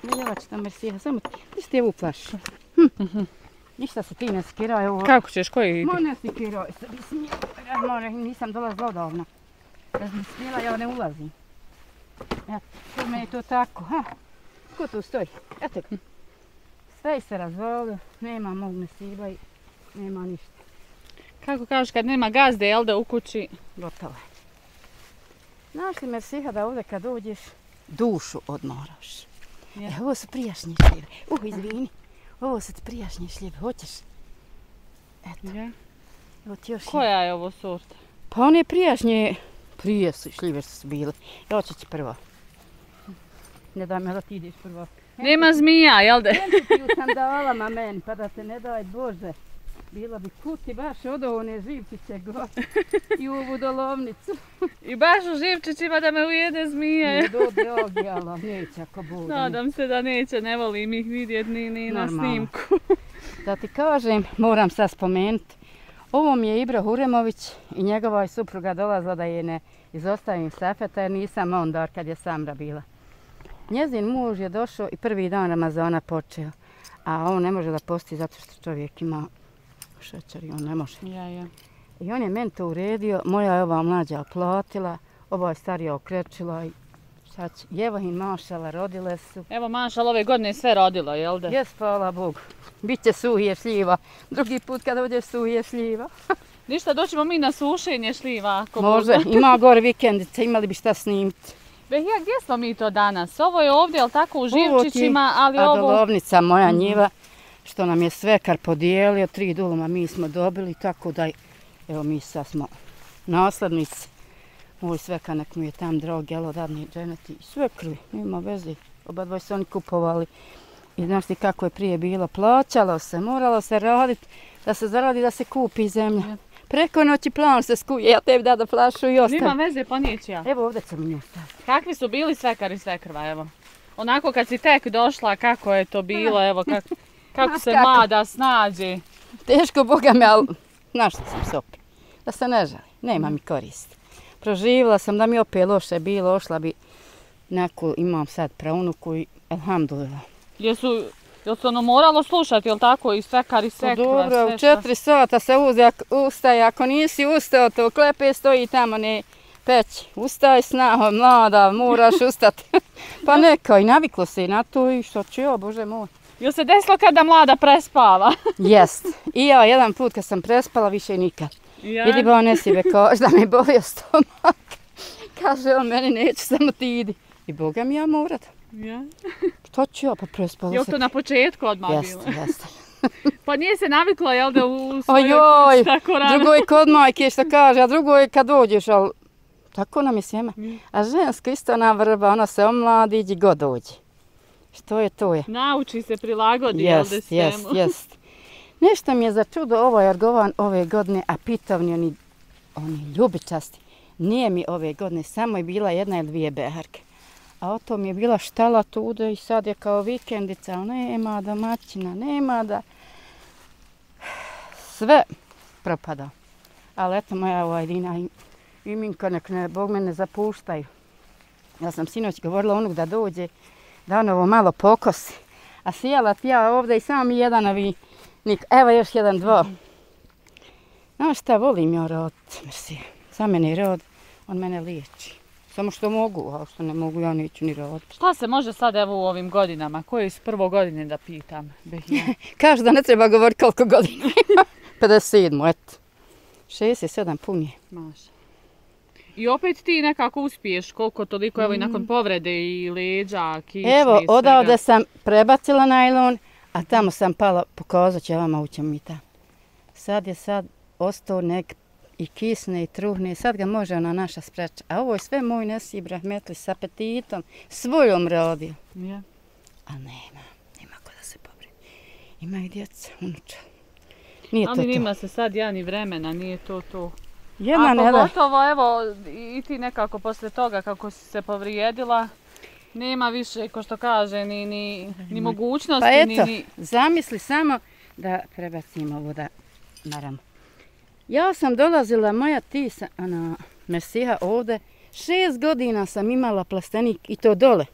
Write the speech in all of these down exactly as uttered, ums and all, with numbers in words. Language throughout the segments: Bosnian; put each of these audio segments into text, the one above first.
Beljevačna Mersiha, samo ti ste ovu plašu. Hm. Uh-huh. Ništa se ti ne skiraj ovo. Kako ćeš, koji ide? Ma ne skiraj se, bismillah, nisam dolazila odavno. Da sam smjela, ja ne ulazim. Eto, kod me je to tako, ha? Ko tu stoji? Eto ga. Sve se razvalio, nema mog Mersiha i nema ništa. Kako kažeš, kad nema gazde, jel da u kući? Gotovo je. Znaš li Mersiha da ovdje kad dođeš, dušu odmoraš. Ja. E, ovo su prijašnje šljive. Uh, izvini. Ovo su ti prijašnje šljive. Hoćeš? Eto. Ja. Evo ti još koja je ovo sorta? Pa one prijašnje, prije su šljive su bile. Ja ću ti prvo. Ne daj me da ti ideš prvo. Nema zmija, jel da? Eto ti u sandalama meni, pa da te ne daj Bože. Bila bi kuti baš od one živčiće gore i u ovu dolovnicu. I baš u živčićima da me ujede zmije. Ne do drogi, ali neće ako bude. Nadam se da neće, ne volim ih vidjeti ni, ni na snimku. Da ti kažem, moram sad spomenuti. Ovo mi je Ibra Huremović i njegova supruga dolazila da je ne izostavim stafeta jer nisam onda kad je Samra bila. Njezin muž je došao i prvi dan Ramazana počeo. A on ne može da posti zato što čovjek ima šećer i on ne može. Ja, ja. I on je meni to uredio, moja je ova mlađa platila, ova je starija okrečila i sad će. I evo im mašala, rodile su. Evo mašala ove godine sve rodilo, jel da? Jes, hvala Bogu. Biće suhije šljiva. Drugi put kada uđeš suhije šljiva. Ništa, doćemo mi na sušenje šljiva. Ako može, bude. Ima gore vikendice, imali bi šta snimiti. Behija, gdje smo mi to danas? Ovo je ovdje, jel tako, u Živčićima, ali ovo... Adolovnica, moja njiva. Što nam je svekar podijelio, tri duluma mi smo dobili, tako da evo mi sad smo naslednici. Moj svekar nek mu je tam drog, jelo dadni dženeti i svekri, nema veze. Oba dvoj su oni kupovali. I znaš ti kako je prije bilo, plaćalo se, moralo se raditi da se zaradi da se kupi zemlja. Preko noći plan se skuje, ja tebi dada flašu i ostavim. Nima veze, pa neću ja. Evo ovdje ćemo nju staviti. Kakvi su bili svekar i svekrva, evo? Onako kad si tek došla, kako je to bilo, evo kako... Kako se kako? Mlada snađe. Teško, Boga me, ali znaš što sam se opet. Da se ne žali, nema mi koristi. Proživjela sam da mi opet loše bilo, ošla bi neku, imam sad praunuku i alhamdulillah. Jesu, jel se ono moralo slušati, jel tako, i svekar i sekva? Dobro, u četiri sata se uze, ustaje, ako nisi ustao, to klepe stoji tamo, ne peći. Ustaj snaho, mlada, moraš ustati. Pa neka, i naviklo se i na to i što će, o Bože moj. Jel se desilo kada mlada prespava? Jest. I ja jedan put kad sam prespala, više nikad. Ja. Idi ba ne si vekaš da mi bolio stomak. Kaže on meni neću, samo ti idi. I Boga mi ja morat. Ja. Što ću ja pa prespala? Jel to na početku odmah jest, bilo? Jeste, pa nije se naviklo, jel da u svojoj kući tako rano? Drugo je kod majke što kaže, a drugo je kad dođeš, ali tako nam je svijeme. Mm. A žensko isto na vrba, ona se omladi, iđi god dođe. Što je to je? Nauči se prilagodi, jel da svemu? Jest, jest. Nešto mi je za čudo ovaj Argovan ove godine, a pitovni oni, oni ljubičasti. Nije mi ove godine, samo je bila jedna ili dvije beharke. A o tom je bila štala tuda i sad je kao vikendica, ali nema domaćina, nema da... Sve propada. Ali eto moja ova Irina i Minko nek ne, Bog me ne zapuštaju. Ja sam sinoć govorila onuk da dođe, da on ovo malo pokosi. A sjela ti ja ovdje i samo mi jedan ovi nik. Evo još jedan, dva. Znaš šta, volim ja rod, merci. Za mene je rod, on mene liječi. Samo što mogu, a što ne mogu, ja neću ni rod. Šta se može sad evo u ovim godinama? Koje su prvo godine da pitam? Kaže da ne treba govoriti koliko godina ima. pedeset sedam, eto. šezdeset sedam pun je. Maša. I opet ti nekako uspiješ koliko toliko, evo i nakon povrede i leđa, kičme i svega. Evo, odavde sam prebacila najlon, a tamo sam pala po kozaću, vama ućem mi tamo. Sad je sad ostao nek i kisne i truhne, sad ga može ona naša spreča. A ovo je sve moj Nesib rahmetli s apetitom, svojom rodio. Ja. A nema, nema ko da se pobrini. Imaju djeca, unuča. Nije ali to nima to. se sad ja ni vremena, nije to to. Jedna a ne pogotovo, evo, i ti nekako posle toga kako si se povrijedila, nema više, ko što kaže, ni, ni, ni mogućnosti. Pa eto, ni, ni... zamisli samo da prebacim ovo da naravno. Ja sam dolazila, moja tisa, ona, Mersiha ovde, šest godina sam imala plastenik i to dole.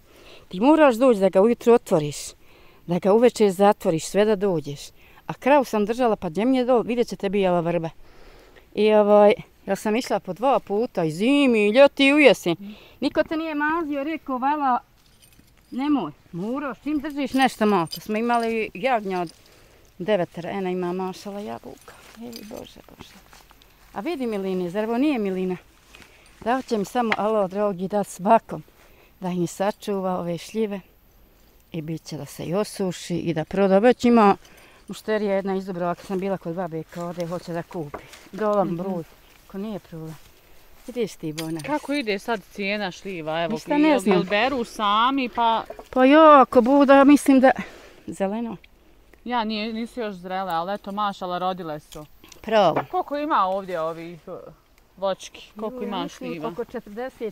Ti moraš doći da ga ujutro otvoriš, da ga uveče zatvoriš, sve da dođeš. A kravu sam držala, pa gdje mi je dol, vidjet ćete bijela vrba. I ovaj, ja sam išla po dva puta, i zimi, i ljeti, i u jesen. Niko te nije mazio, rekao, vala, nemoj, moraš, čim držiš nešto malo. To smo imali jagnja od devetera, ena ima mašala jabuka. Ej, Bože, Bože. A vidi Milini, zar ovo nije Milina? Da će mi samo, alo, drogi, da svakom, da ih sačuva ove šljive i bit će da se i osuši i da proda. Već ima mušterija jedna iz Dubrova, kad sam bila kod babe, kao ode, hoće da kupi. Dolam mm-hmm. broj, ko nije problem. Ideš ti, Bona. Kako ide sad cijena šljiva? Evo, ništa ne znam. Jel beru sami, pa... Pa jako buda, mislim da... Zeleno? Ja, nije, nisu još zrele, ali eto, mašala, rodile su. Pravo. Koliko ima ovdje ovih voćki? Koliko Jo, ima šljiva? Oko četrdeset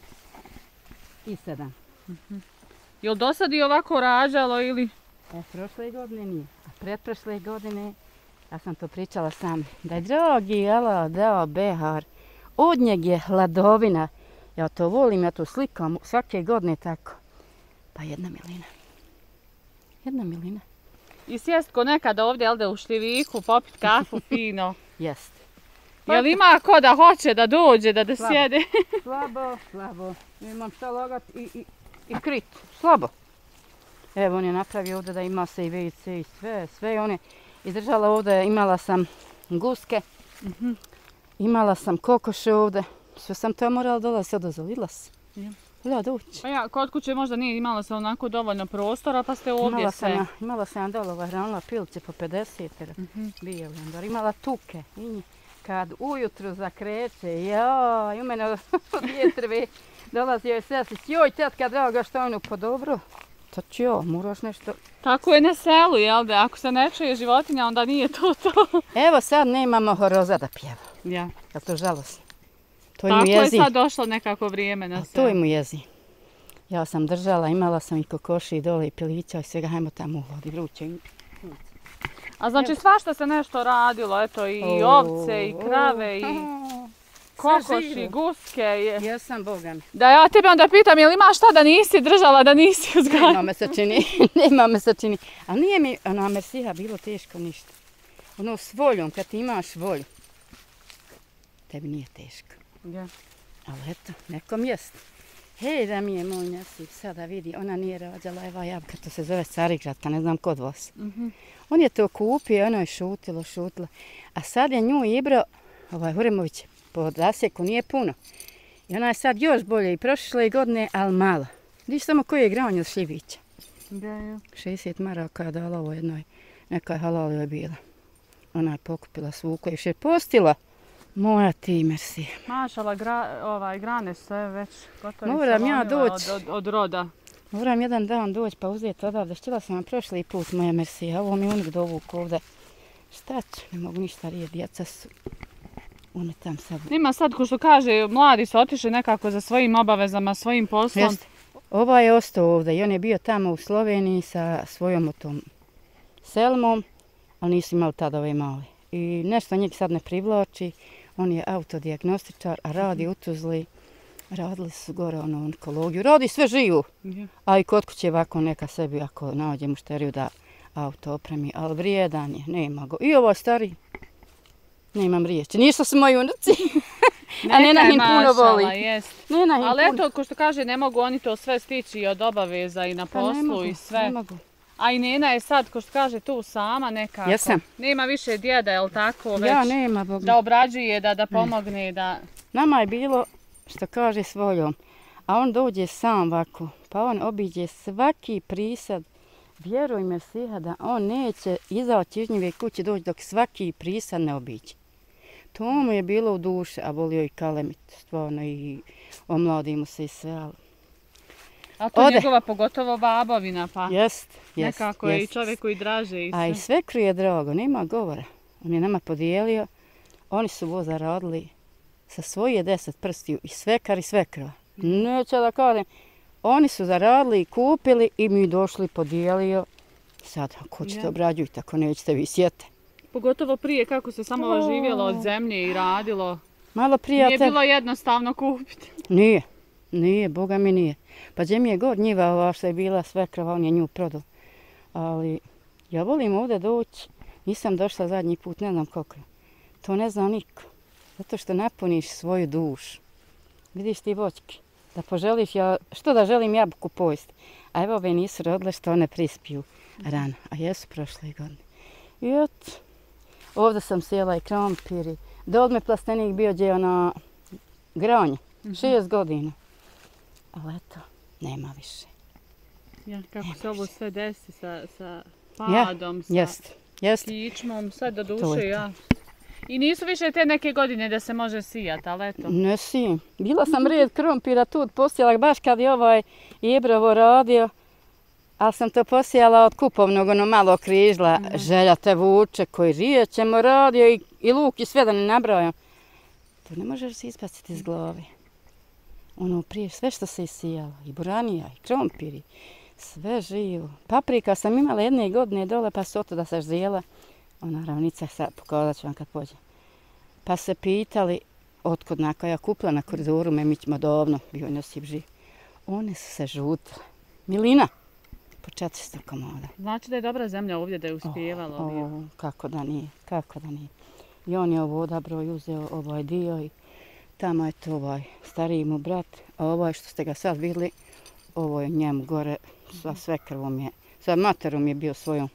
sedam. Uh-huh. Jel do sad i ovako rađalo ili? E, prošle godine nije. A pretprošle godine, ja sam to pričala sam, da je drogi Allah dao behar. Od njeg je hladovina. Ja to volim, ja to slikam svake godine tako. Pa jedna milina. Jedna milina. I sjest ko nekada ovdje, jel da u šljiviku, popit kafu fino. Jest. Jel ima ko da hoće da dođe, da da slabo. sjede? Slabo, slabo. Imam šta lagat i, i, i krit. Slabo. Evo on je napravio ovdje da ima se i ve ce i sve, sve. On je izdržala ovdje, imala sam guske, Uh-huh. imala sam kokoše ovdje. Sve sam to morala dolaziti, odozolila se. Ja. Hvala doći. Pa ja, kod kuće možda nije imala se onako dovoljno prostora, pa ste ovdje imala sve. Sam, imala sam dolova, hranila pilce po pedeset, Uh-huh. bio vendor. Imala tuke. I kad ujutru zakreće, joj, u mene od vjetrve dolazio je seslić. Joj, tetka draga, što ono, pa dobro. To ću jo, moraš nešto... Tako je na selu, jel da? Ako se ne čuje životinja, onda nije to to. Evo sad nemamo horoza da pjeva. Ja. Je to žalosno? To Tako mu je jezi. sad došlo nekako vrijeme na A selu. to mu jezi. Ja sam držala, imala sam i kokoši dole i pilića i svega, hajmo tamo u vodi, vruće. A znači svašta se nešto radilo, eto i O, ovce, i krave, i o, kokoši, živo. guske. Je. Jesam, Boga mi. Da ja tebe onda pitam, jel ima šta da nisi držala, da nisi uzgajala? Nema me se čini, nema me se čini. Ali nije mi, ona Mersiha, bilo teško ništa. Ono s voljom, kad ti imaš volju, tebi nije teško. Ja. Ali eto, nekom jest. Hej, da mi je moj nasip, sada vidi, ona nije rađala, eva jabka, to se zove Carigratka, ne znam kod vas. Uh-huh. On je to kupio, ono je šutilo, šutilo. A sad je nju Ibro, ovaj Huremović, po zasjeku nije puno. I ona je sad još bolje i prošle godine, ali malo. Vidiš samo koji je granje od šljivića. Da, ja. šezdeset maraka je dala ovo jednoj, neka halal je bila. Ona je pokupila svuku i još je postila. Moja ti, merci. Mašala, gra, ovaj, grane sve već gotovo. Moram ja doći. Od, od, od roda. Moram jedan dan doći pa uzeti odavde. Štila sam vam prošli put, moja merci. A ovo mi unik dovuk ovdje. Šta ću? Ne mogu ništa rijeti. Djeca su... One tam sad... Ima sad, ko što kaže, mladi su otišli nekako za svojim obavezama, svojim poslom. Jest. Ova je ostao ovdje i on je bio tamo u Sloveniji sa svojom tom Selmom, ali nisu imali tada ove male. I nešto njeg sad ne privlači. On je autodijagnostičar, a radi u Tuzli. Radili su gore ono onkologiju. Radi sve živo. Ja. A i kod kuće ovako neka sebi ako nađe mušteriju da auto opremi. Ali vrijedan je, nema go. I ovo stari. Nemam riječi. Nisu su moji unuci. A Nena im puno voli. Jest. Nena im Ali puno. eto, ko što kaže, ne mogu oni to sve stići i od obaveza i na Pa ne poslu mogu, i sve. ne mogu. A i Nena je sad, ko što kaže, tu sama nekako. Jesam. Nema više djeda, jel tako, već Ja nema, Bog. da obrađuje, da, da pomogne, da... Nama je bilo, što kaže, s voljom. A on dođe sam ovako, pa on obiđe svaki prisad. Vjeruj me, Siha, da on neće izaći iz njeve kuće doći dok svaki prisad ne obiđe. To mu je bilo u duše, a volio i kalemit, stvarno, i omladi mu se i sve, ali... A to je Ode. njegova pogotovo babovina, pa Jest, jest, nekako je i jest. čovjek koji draže i sve. A i svekru je drago, nema govora. On je nama podijelio, oni su ovo zaradili sa svoje deset prstiju i svekar i svekrva. Neće da kažem, oni su zaradili i kupili i mi došli podijelio. Sad, ako hoćete Ja. obrađujte, ako nećete vi sjete. Pogotovo prije kako se samo O. živjelo od zemlje i radilo. Malo prije Nije te... bilo jednostavno kupiti. Nije. Nije, boga mi nije. Pa gdje mi je god njiva ova što je bila svekrava, on je nju prodao. Ali ja volim ovdje doći, nisam došla zadnji put, ne znam koliko. To ne zna niko. Zato što napuniš svoju dušu. Vidiš ti voćke, da poželiš, ja, što da želim jabuku pojesti. A evo ove nisu rodile što one prispiju rano, a jesu prošle godine. I eto, ovdje sam sjela i krompir. Dol me plastenik bio gdje ono gronje, šest godina. Ali eto, nema više. Ja, kako nema se ovo više. sve desi sa, sa Ja, padom, sa jest, jest. kičmom, sve do To je duše, to. ja. I nisu više te neke godine da se može sijati, ali eto. Ne sijem. Bila sam red krompira tu posijala baš kad je ovaj Jebrovo radio, ali sam to posijala od kupovnog, ono malo križla, Mhm. želja te vuče, koji rijećemo radio i, i luk i sve da ne nabrajam. To ne možeš se izbaciti iz glave. Ono prije, sve što se isijalo, i buranija, i krompiri, sve živo. Paprika sam imala jedne godine dole, pa su oto da se ždjela. Ona ravnica, sad pokazat ću vam kad pođem. Pa se pitali, otkud naka ja kupila na koridoru, me mi ćemo davno, bio je nosiv živ. One su se žutile. Milina, po četiristo komoda. Znači da je dobra zemlja ovdje, da je uspjevalo. O, o, kako da nije, kako da nije. I on je ovo odabrao i uzeo ovaj dio i tamo je to ovaj stariji mu brat, a ovaj što ste ga sad vidjeli, ovo je njemu gore, sa svekrvom je, sa materom je bio svojom.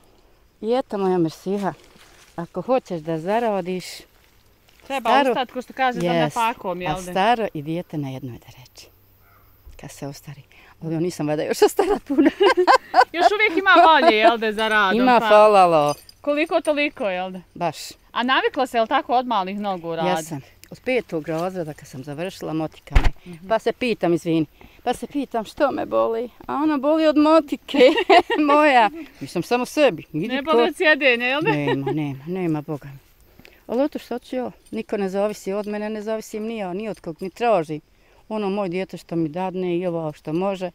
I eto moja Mersiha, ako hoćeš da zaradiš, Treba staro- ostati, ko što kaže, za jest, napakom, a jel da? staro i dijete na jednoj da reći. Kad se ostari. Ali ja nisam vada još ostara puno. Još uvijek ima volje, jel da, za radom. Ima pa falalo, Koliko toliko, jel da? baš. A navikla se, jel tako, od malih nogu raditi? Ja sam od petog razreda kad sam završila motika me. Mhm. Pa se pitam, izvini, pa se pitam što me boli. A ona boli od motike moja. Mislim samo sebi. Idi Ne ko- boli od sjedenja, jel da? Nema, nema, nema Boga mi. Ali oto što ću ja, niko ne zavisi od mene, ne zavisim ni ja, ni od kog, ni tražim. Ono moj dijete što mi dadne i ovo što može,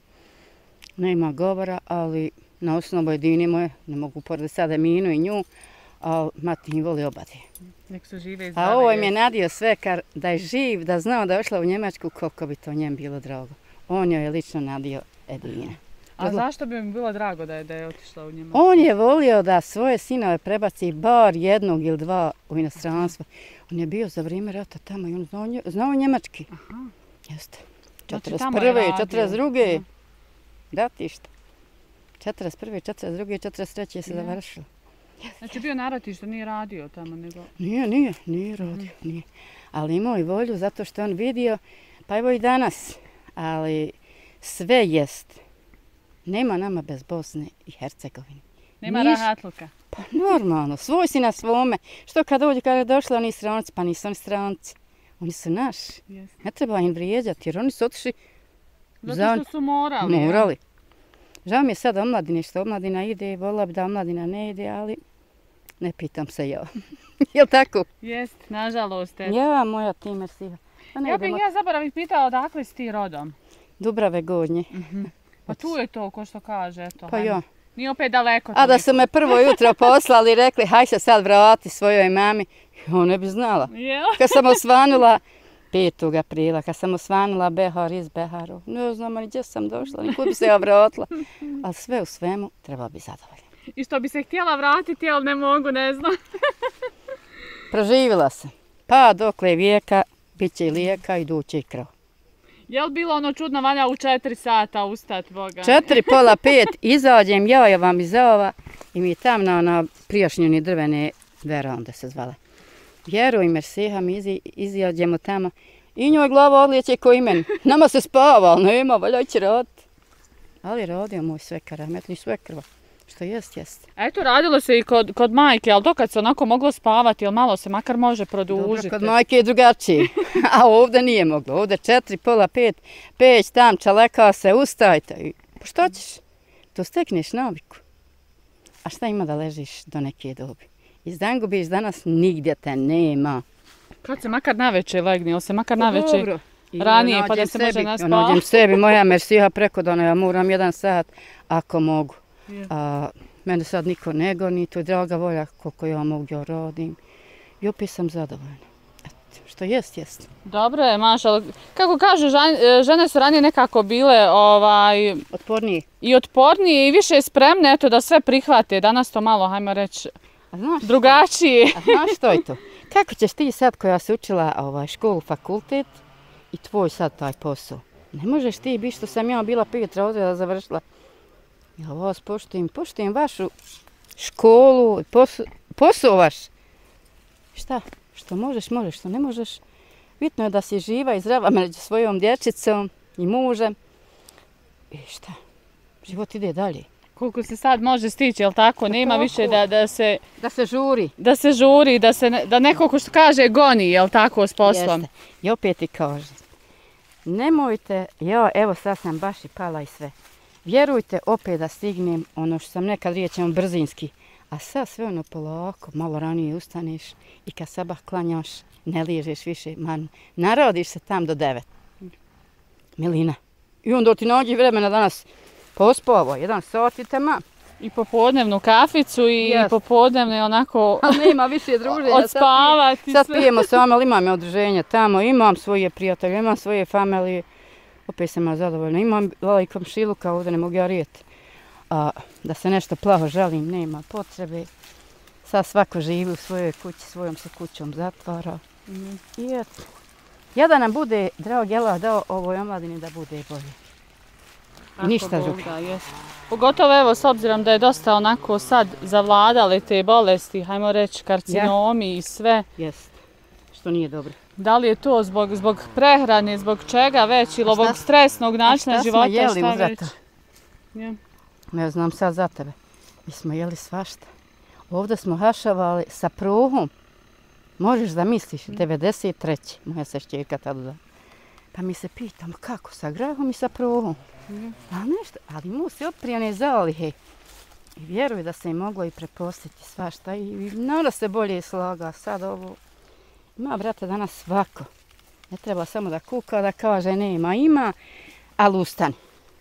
nema govora, ali na osnovu jedini moje, ne mogu porediti sada Minu i nju, ali mati njih voli obade. Nek su žive i A zdrave. ovo im je jesu. nadio svekar da je živ, da znao da je ošla u Njemačku, koliko bi to njem bilo drago. On joj je lično nadio Edine. A zašto bi mi bilo drago da je, da je otišla u Njemačku? On je volio da svoje sinove prebaci bar jednog ili dva u inostranstvo. On je bio za vrijeme rata tamo i on znao, nje- znao njemački. Aha. Jeste. Znači, četrdeset tamo je prve. radio. četrdeset druge. Aha. Da ti šta. četrdeset prve. četrdeset druge. četrdeset treće se Ja. završilo. Znači bio na ratištu, nije radio tamo, nego... Nije, nije, nije radio, nije. Ali imao i volju zato što on vidio, pa evo i danas, ali sve jest. Nema nama bez Bosne i Hercegovine. Nema Niš- rahatluka. Pa normalno, svoj si na svome. Što kad dođe, kada je došli oni stranci, pa nisu oni stranci. Oni su naši. Jeste. Ne treba im vrijeđati jer oni su otišli, Zato Za- što su morali. ja. morali. Žao mi je sad omladine što omladina ide i volila bi da omladina ne ide, ali ne pitam se ja. Jel tako? Jest, nažalost. eto. Ja, moja ti Mersiha. Pa ne Ja bih idemo. ja zaboravim pitala odakle si ti rodom. Dubrave Gornje. Pa tu je to, ko što kaže, eto. Pa hajde. ja. Nije opet daleko. A da toliko. su me prvo jutro poslali i rekli haj se sad vrati svojoj mami, ja ne bi znala. Jel? Kad sam osvanula petog aprila, kad sam osvanula Behar iz Beharu, ne znam ni gdje sam došla, nikud bi se ja vratila. Ali sve u svemu treba bi zadovoljna. I što bi se htjela vratiti, ali ne mogu, ne znam. Proživjela sam. Pa dokle vijeka, bit će i lijeka i duće i krv. Jel bilo ono čudno valja u četiri sata ustat, Boga? Četiri, pola pet, izađem ja je vam iz ova i mi tam na, na prijašnjeni drvene veronde se zvala. Vjeruj Mersiha, mi izi, izađemo tamo i njoj glava odlijeće ko i meni. Nama se spava, ali nema, valja će raditi. Ali radio moj svekar, rahmetli svekrva. Što jest, jest. A eto, radilo se i kod, kod majke, ali to kad se onako moglo spavati, jel malo se makar može Dobro, produžiti. kod majke je drugačije, a ovdje nije moglo. Ovdje četiri, pola pet, peć tam, čaleka se, ustajte. I, pa što ćeš? To stekneš naviku. A šta ima da ležiš do neke dobi? Iz dan gubiš danas, nigdje te nema. Kad se makar naveče legni, ili se makar naveče Dobro. I ranije, pa da nađem se može sebi- naspavati. Nađem sebi, moja Mersiha preko dana, ja moram jedan sat ako mogu. Je. A, mene sad niko ne goni, to je draga volja koliko ja mogu, ja radim. I opet sam zadovoljna. Eto. što jest, jest. Dobro je, mašala. Kako kažu, žan- žene su ranije nekako bile ovaj, Otpornije. i otpornije i više spremne eto, da sve prihvate. Danas to malo, hajmo reći, A znaš, drugačije. a znaš što je to? Kako ćeš ti sad koja si učila ovaj, školu, fakultet i tvoj sad taj posao? Ne možeš ti biti što sam ja bila pet razreda završila. Ja vas poštujem, poštujem vašu školu, posao, posao vaš. Šta? Što možeš, možeš, što ne možeš. Bitno je da si živa i zdrava među svojom dječicom i mužem. I šta? Život ide dalje. Koliko se sad može stići, jel tako? Nema tako. više da, da, se, Da se žuri. da se žuri, da, se, ne- da neko ko što kaže goni, jel tako, s poslom. Jeste. I opet ti kažem. Nemojte, ja evo sad sam baš i pala i sve. Vjerujte opet da stignem ono što sam nekad riječem brzinski. A sad sve ono polako, malo ranije ustaneš i kad sabah klanjaš, ne liježeš više, man, narodiš se tam do devet. Milina. I onda ti nađi vremena danas pospavo, jedan sat i tema. I popodnevnu kaficu i Jest. popodnevne onako Ali nema više druženja. odspavati. Sad sve. pijemo samo, ali imam ja odruženja tamo, imam svoje prijatelje, imam svoje familije. Opet sam ja zadovoljna. Imam ovaj komšiluka, ovdje ne mogu ja rijeti. A da se nešto plaho žalim, nema potrebe. Sad svako živi u svojoj kući, svojom se kućom zatvara. Mhm. I eto. Ja da nam bude, drag Jela, dao ovoj omladini da bude bolje. Ako ništa Bog drugo. da, jest. Pogotovo evo s obzirom da je dosta onako sad zavladale te bolesti, hajmo reći karcinomi i sve. Jest. Što nije dobro. Da li je to zbog, zbog prehrane, zbog čega već ili A šta ovog s- stresnog načina šta smo života, jeli šta uz već? rata? Ja. Ja znam sad za tebe. Mi smo jeli svašta. Ovdje smo hašavali sa pruhom. Možeš da misliš, devedeset treće moja se šćerka tada da. Pa mi se pitam kako, sa grahom i sa pruhom. Mhm. Ali nešto, ali mu se oprijene zalihe. I vjeruj da se je moglo i prepostiti svašta. I, i narod se bolje slaga. Sad ovo, ima brate danas svako. Ne treba samo da kuka, da kaže nema. Ima, ali ustani.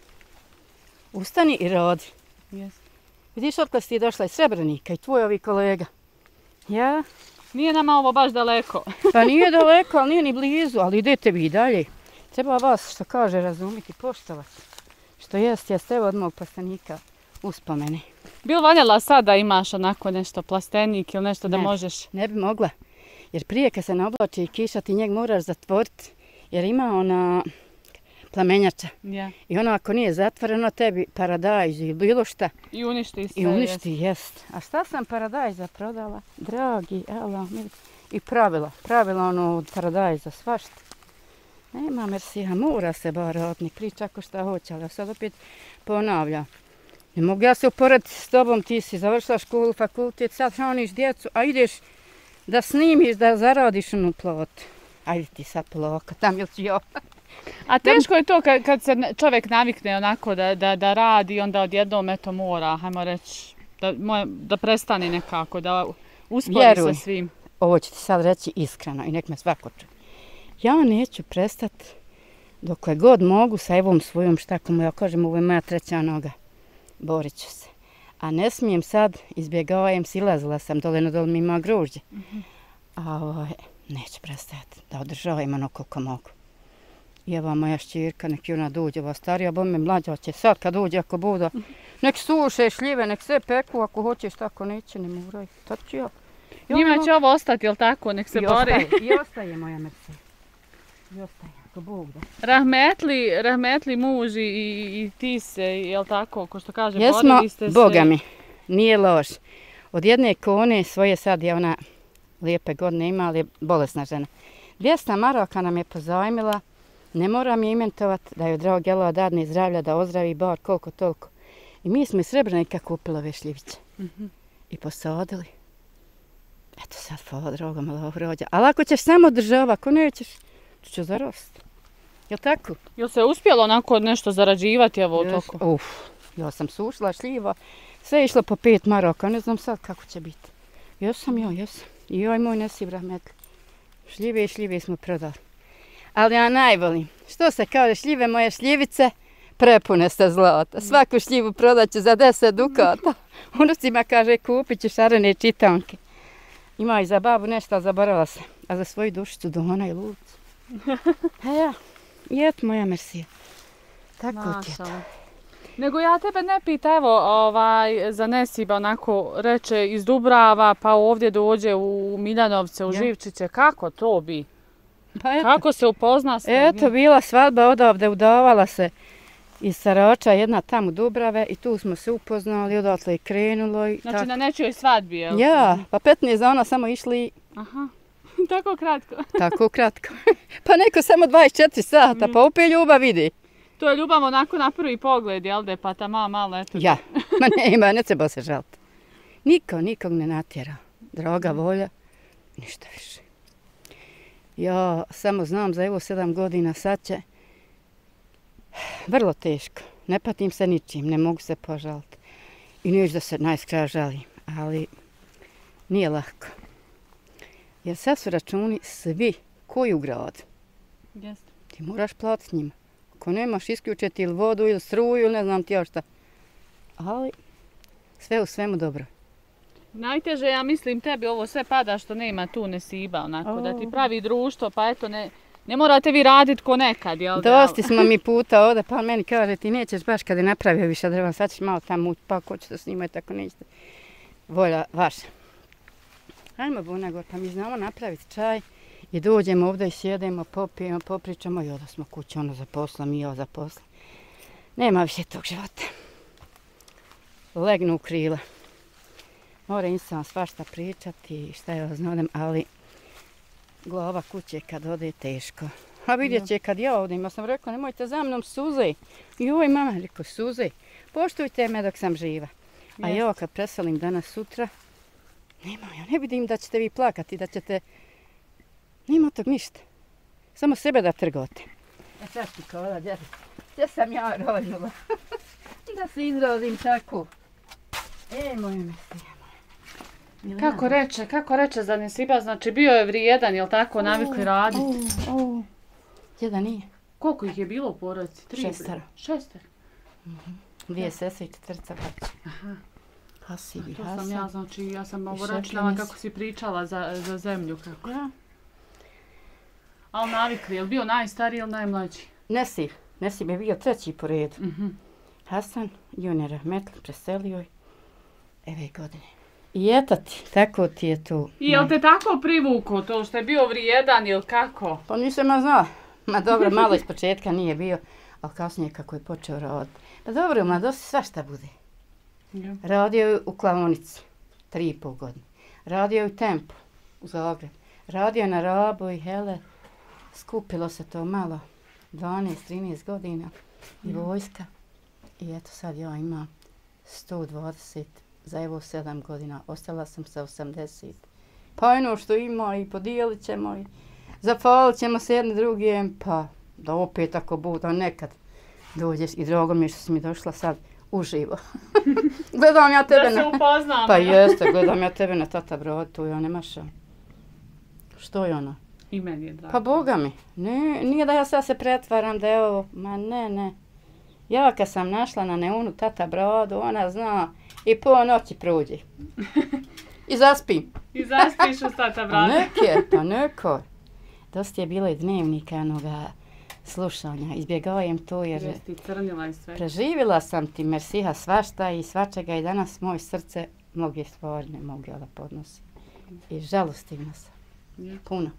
Ustani i rodi. Jest. Vidiš otkad si ti došla iz Srebrenika i tvoj ovi kolega. Ja? Nije nama ovo baš daleko. Pa nije daleko, ali nije ni blizu, ali idete vi dalje. Treba vas, što kaže, razumiti, poštovati. Što jest, jeste evo od mog plastenika uspomene. Bil valjala sad da imaš onako nešto plastenik ili nešto da Ne. možeš? Ne bi mogla, jer prije kad se ne oblači i kiša ti njeg moraš zatvoriti, jer ima ona plamenjača. Ja. I ono ako nije zatvoreno tebi paradajz ili bilo šta I uništi sve. i uništi, jest. A šta sam paradajza prodala? Dragi, ela, mili. I pravila, pravila ono od paradajza, svašta. Nema Mersija, mora se bar radnik, priča ako šta hoće, ali ja sad opet ponavljam. Ne mogu ja se uporediti s tobom, ti si završila školu, fakultet, sad hraniš djecu, a ideš da snimiš, da zaradiš onu platu. Ajde ti sad polako, tam ili ću ja. A teško je to kad, kad se ne- čovjek navikne onako da, da, da radi, onda odjednom eto mora, hajmo reći, da, moje- da prestane nekako, da uspori Vjeruj. sa svim. Ovo ću ti sad reći iskreno i nek me svako čuje. Ja neću prestati dokle god mogu sa ovom svojom štakom, ja kažem ovo je moja treća noga. Borit ću se. A ne smijem sad, izbjegavam, silazila sam dole na dole mi ima grožđe. A ovaj, neću prestati da održavam ono koliko mogu. I ova moja šćirka, nek i ona dođe, ova starija, bo me mlađa će sad kad dođe ako bude. Nek suše šljive, nek sve peku, ako hoćeš tako neće, ne moraj. Tako ću ja. Ja Njima ono- će ovo ostati, jel tako, nek se I bore. ostaje, i ostaje moja Mercedes. I ostaje, ako Bog da. Rahmetli, rahmetli muž i, i, i ti se, jel tako, ko što kaže, Jesmo, borili ste se. Boga mi, nije loš. Od jedne kone, svoje sad je ona lijepe godine ima, ali je bolesna žena. dvjesto maraka nam je pozajmila, ne moram je imentovati da joj drag Jelo dadne zdravlja, da ozdravi bar koliko toliko. I mi smo iz Srebrenika kupili ove šljiviće. Mhm. I posadili. Eto sad, hvala droga malo rođa. Ali ako ćeš samo država, ako nećeš, to će zarost. Jel tako? Jel se uspjelo onako nešto zarađivati evo Jes- toko? Uf, ja sam sušla šljiva, sve je išlo po pet maraka, ne znam sad kako će biti. Jesam ja, jesam. I joj moj nesib rahmetli. Šljive i šljive smo prodali. Ali ja najvolim, što se kaže, šljive moje šljivice, prepune ste zlata. Svaku šljivu prodat ću za deset dukata. Unucima kaže kupit ću šarene čitanke. Ima i za babu nešto, ali zaboravila se. A za svoju dušicu Dona i Lucu. A ja, i eto moja Mersija. Tako ti je to. Nego ja tebe ne pita, evo, ovaj, za Nesiba onako reče iz Dubrava, pa ovdje dođe u Miljanovce, u Živčiće, kako to bi? Pa eto, kako se upozna s tim? Eto, bila svadba odavde, udavala se iz Sarača, jedna tamo u Dubrave i tu smo se upoznali, odatle je krenulo. I znači tako. na nečijoj svadbi, jel? Ja, pa petnaest dana samo išli. Aha, tako kratko. Tako kratko. Pa neko samo dvadeset četiri sata, pa opet ljubav vidi. To je ljubav onako na prvi pogled, jel da je, pa ta mama malo eto. Ja, ma nema, ne treba se žaliti. Niko nikog ne natjera. Droga volja, ništa više. Ja samo znam za evo sedam godina sad će vrlo teško. Ne patim se ničim, ne mogu se požaliti. I neću da se najskraja žalim, ali nije lako. Jer sad su računi svi koji u gradu. Jeste. Ti moraš platiti njima. Ako nemaš, isključiti ili vodu ili struju ili ne znam ti još šta. Ali sve u svemu dobro. Najteže, ja mislim, tebi ovo sve pada što nema tu Nesiba, onako, oh. da ti pravi društvo, pa eto, ne, ne morate vi raditi ko nekad, jel da? Dosti smo mi puta ovdje, pa on meni kaže ti nećeš baš kad je napravio više drva, sad ćeš malo tamo ući, pa ko će to snimati, tako nećete. Volja vaša. Ajmo Bunagor, pa mi znamo napraviti čaj i dođemo ovdje i sjedemo, popijemo, popričamo i onda smo kuće, ono za poslom i ja za poslom. Nema više tog života. Legnu u krila. Mora insan svašta pričati, šta ja znadem, ali glava kuće kad ode je teško. A vidjet će kad ja odem, ja sam rekao nemojte za mnom suze. Joj mama, rekao suze, poštujte me dok sam živa. A ja kad preselim danas sutra, nema, ja ne vidim da ćete vi plakati, da ćete, nema tog ništa. Samo sebe da trgote. A sad ti kao da djede, gdje sam ja roljnula? Da se izrazim tako. E, moje Mesija. Kako reče, kako reče za Nesiba, znači bio je vrijedan, jel tako, navikli raditi? Oh, oh. Jedan nije. Koliko ih je bilo u porodici? Tri? Šestero. Šestero? Mm-hmm. Dvije sese i četvrca baća. Aha. Hasibi, to Hasan. sam ja, znači ja sam ovo računala kako si pričala za, za zemlju. Kako. Ja. Ali navikli, je li bio najstariji ili najmlađi? Nesib. Nesib je bio treći po redu. Mm-hmm. Hasan, Junior Rahmetli, preselio je ove godine. I eto ti, tako ti je tu. I jel te tako privuko to što je bio vrijedan ili kako? Pa nisam ja znala. Ma dobro, malo iz početka nije bio, ali kasnije kako je počeo raditi. Pa dobro, u mladosti svašta bude. Ja. Radio je u Klavonici, tri i pol godine. Radio je u Tempu, u Zagreb. Radio je na Rabu i Hele. Skupilo se to malo, dvanaest trinaest godina i ja. Vojska. I eto sad ja imam sto dvadeset za evo sedam godina, ostala sam sa osamdeset. Pa ono što ima i podijelit ćemo i zafalit ćemo se jedni drugim, pa da opet ako bude, nekad dođeš i drago mi je što si mi došla sad uživo. Gledam ja tebe da se upoznamo. Pa jeste, gledam ja tebe na tata brod, tu ja nemaša. Što je ono? I meni je drago. Pa Boga mi, ne, nije da ja sad se pretvaram da je ovo, ma ne, ne. Ja kad sam našla na Neunu tata brodu, ona zna i po noći prođe. I zaspim. I zaspiš u tata brodu. Pa neke, pa neko. Dosta je bilo i dnevnika onoga slušanja. Izbjegavam to jer Jesi crnila i sve. Preživjela sam ti Mersiha svašta i svačega i danas moje srce mnoge stvari ne mogu da podnosi. I žalostivna sam. Ja. Puno.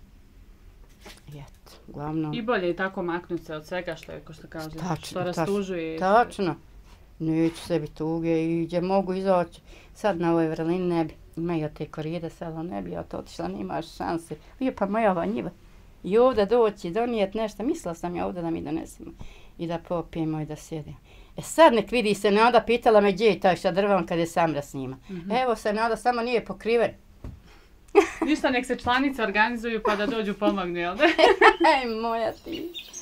I eto, uglavnom... I bolje je tako maknuti se od svega što je, ko što kaže, tačno, što rastužuje. Tačno. Neću sebi tuge i gdje mogu izaći. Sad na ovoj vrlini ne bi. Imaju te koride, sad ne bi ja to otišla, nemaš šanse. Bio pa moja ova njiva. I ovdje doći, donijeti nešto. Mislila sam ja ovdje da mi donesemo. I da popijemo i da sjedimo. E sad nek vidi se Nada, pitala me gdje je taj šta drvan kad je Samra s njima. Mm-hmm. Evo se Nada, samo nije pokriven. Ništa, nek se članice organizuju pa da dođu pomognu, jel da? Ej, moja ti.